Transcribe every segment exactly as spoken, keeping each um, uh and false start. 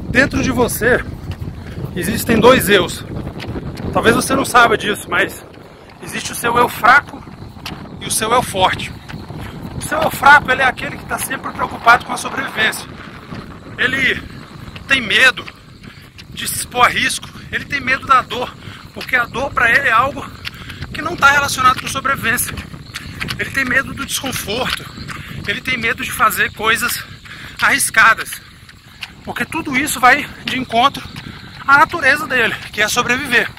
Dentro de você existem dois eus. Talvez você não saiba disso, mas existe o seu eu fraco e o seu eu forte. O seu eu fraco, ele é aquele que está sempre preocupado com a sobrevivência. Ele tem medo de se expor a risco, ele tem medo da dor, porque a dor para ele é algo que não está relacionado com sobrevivência. Ele tem medo do desconforto, ele tem medo de fazer coisas arriscadas, porque tudo isso vai de encontro à natureza dele, que é sobreviver.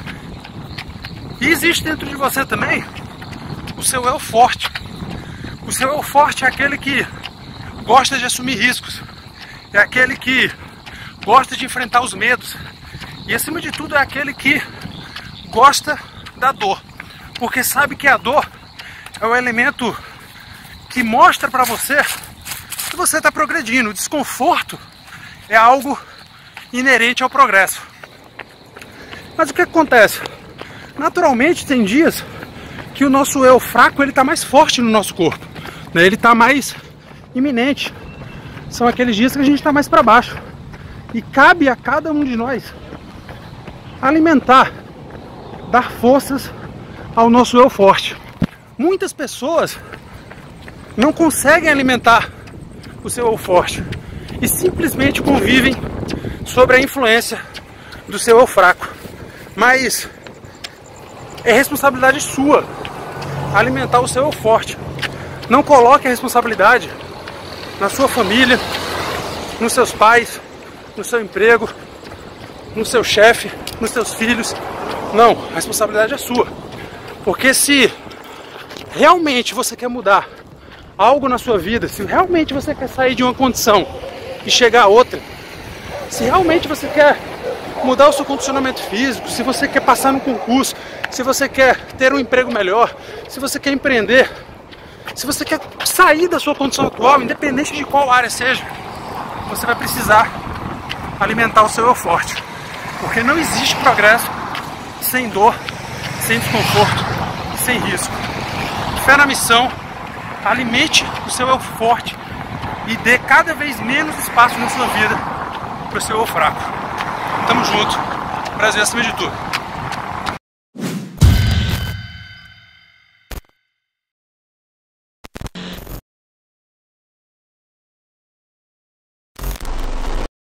E existe dentro de você também o seu eu forte. O seu eu forte é aquele que gosta de assumir riscos, é aquele que gosta de enfrentar os medos e, acima de tudo, é aquele que gosta da dor, porque sabe que a dor é o elemento que mostra para você que você está progredindo. O desconforto é algo inerente ao progresso. Mas o que acontece? Naturalmente tem dias que o nosso eu fraco ele está mais forte no nosso corpo, né? Ele está mais iminente. São aqueles dias que a gente está mais para baixo. E cabe a cada um de nós alimentar, dar forças ao nosso eu forte. Muitas pessoas não conseguem alimentar o seu eu forte e simplesmente convivem sob a influência do seu eu fraco. Mas é responsabilidade sua alimentar o seu eu forte. Não coloque a responsabilidade na sua família, nos seus pais, no seu emprego, no seu chefe, nos seus filhos. Não, a responsabilidade é sua. Porque se realmente você quer mudar algo na sua vida, se realmente você quer sair de uma condição e chegar a outra, se realmente você quer mudar o seu condicionamento físico, se você quer passar num concurso, se você quer ter um emprego melhor, se você quer empreender, se você quer sair da sua condição atual, independente de qual área seja, você vai precisar alimentar o seu eu forte. Porque não existe progresso sem dor, sem desconforto e sem risco. Fé na missão, alimente o seu eu forte e dê cada vez menos espaço na sua vida para o seu eu fraco. Tamo junto, Brasil acima de tudo.